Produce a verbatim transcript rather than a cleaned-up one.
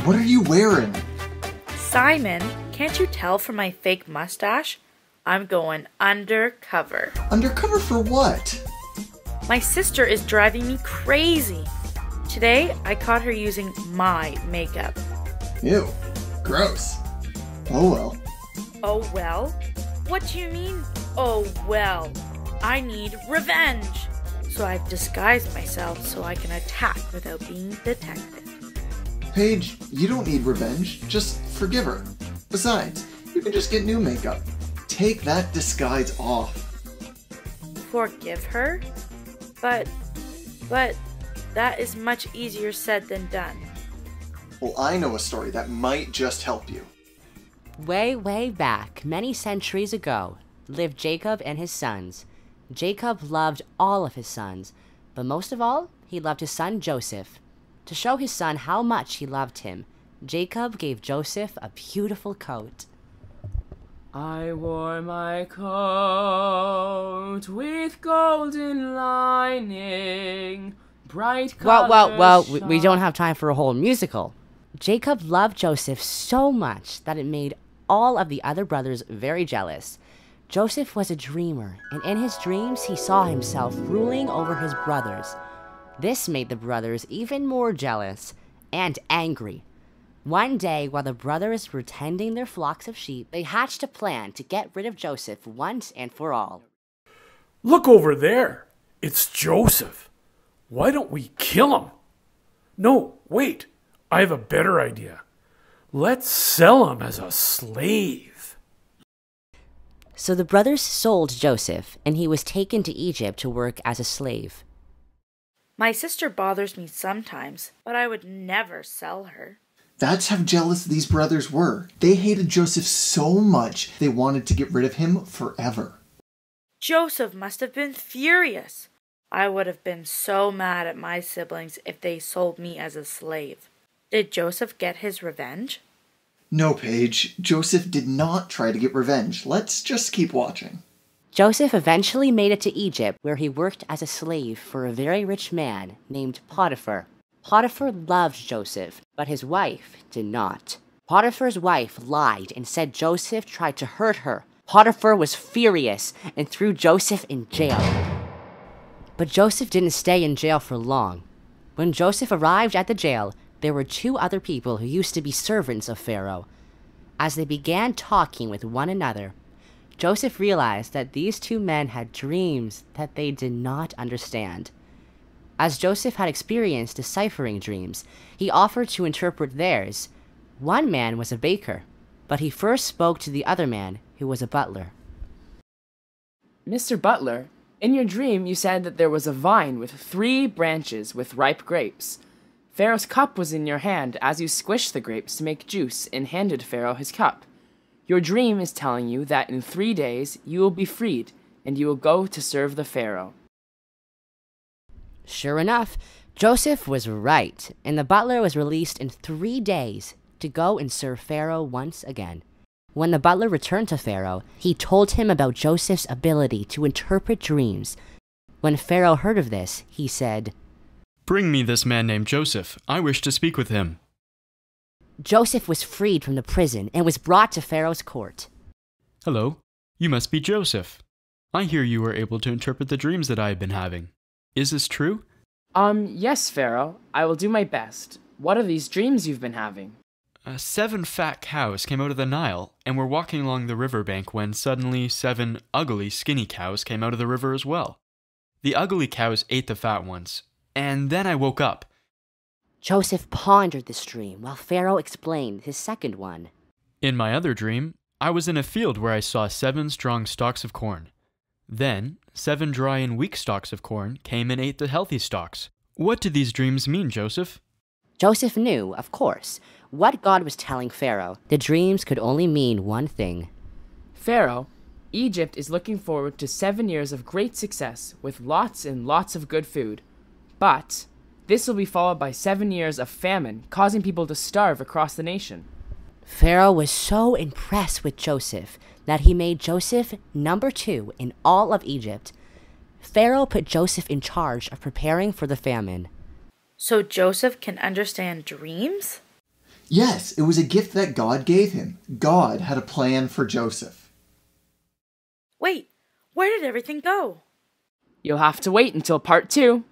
What are you wearing? Simon, can't you tell from my fake mustache? I'm going undercover. Undercover for what? My sister is driving me crazy. Today, I caught her using my makeup. Ew, gross. Oh well. Oh well? What do you mean, oh well? I need revenge. So I've disguised myself so I can attack without being detected. Paige, you don't need revenge. Just forgive her. Besides, you can just get new makeup. Take that disguise off. Forgive her? But, but, that is much easier said than done. Well, I know a story that might just help you. Way, way back, many centuries ago, lived Jacob and his sons. Jacob loved all of his sons, but most of all, he loved his son Joseph. To show his son how much he loved him, Jacob gave Joseph a beautiful coat. I wore my coat with golden lining, bright colors. Well, well, well, we, we don't have time for a whole musical. Jacob loved Joseph so much that it made all of the other brothers very jealous. Joseph was a dreamer, and in his dreams he saw himself ruling over his brothers. This made the brothers even more jealous and angry. One day, while the brothers were tending their flocks of sheep, they hatched a plan to get rid of Joseph once and for all. Look over there. It's Joseph. Why don't we kill him? No, wait. I have a better idea. Let's sell him as a slave. So the brothers sold Joseph, and he was taken to Egypt to work as a slave. My sister bothers me sometimes, but I would never sell her. That's how jealous these brothers were. They hated Joseph so much, they wanted to get rid of him forever. Joseph must have been furious. I would have been so mad at my siblings if they sold me as a slave. Did Joseph get his revenge? No, Paige. Joseph did not try to get revenge. Let's just keep watching. Joseph eventually made it to Egypt, where he worked as a slave for a very rich man named Potiphar. Potiphar loved Joseph, but his wife did not. Potiphar's wife lied and said Joseph tried to hurt her. Potiphar was furious and threw Joseph in jail. But Joseph didn't stay in jail for long. When Joseph arrived at the jail, there were two other people who used to be servants of Pharaoh. As they began talking with one another, Joseph realized that these two men had dreams that they did not understand. As Joseph had experience deciphering dreams, he offered to interpret theirs. One man was a baker, but he first spoke to the other man, who was a butler. Mister Butler, in your dream you said that there was a vine with three branches with ripe grapes. Pharaoh's cup was in your hand as you squished the grapes to make juice and handed Pharaoh his cup. Your dream is telling you that in three days you will be freed and you will go to serve the Pharaoh. Sure enough, Joseph was right, and the butler was released in three days to go and serve Pharaoh once again. When the butler returned to Pharaoh, he told him about Joseph's ability to interpret dreams. When Pharaoh heard of this, he said, "Bring me this man named Joseph. I wish to speak with him." Joseph was freed from the prison and was brought to Pharaoh's court. "Hello, you must be Joseph. I hear you were able to interpret the dreams that I have been having. Is this true?" Um, yes, Pharaoh. I will do my best. What are these dreams you've been having? Uh, seven fat cows came out of the Nile and were walking along the riverbank when suddenly seven ugly, skinny cows came out of the river as well. The ugly cows ate the fat ones, and then I woke up. Joseph pondered this dream while Pharaoh explained his second one. In my other dream, I was in a field where I saw seven strong stalks of corn. Then, seven dry and weak stalks of corn came and ate the healthy stalks. What do these dreams mean, Joseph? Joseph knew, of course, what God was telling Pharaoh. The dreams could only mean one thing. Pharaoh, Egypt is looking forward to seven years of great success with lots and lots of good food. But this will be followed by seven years of famine, causing people to starve across the nation. Pharaoh was so impressed with Joseph that he made Joseph number two in all of Egypt. Pharaoh put Joseph in charge of preparing for the famine. So Joseph can understand dreams? Yes, it was a gift that God gave him. God had a plan for Joseph. Wait, where did everything go? You'll have to wait until part two.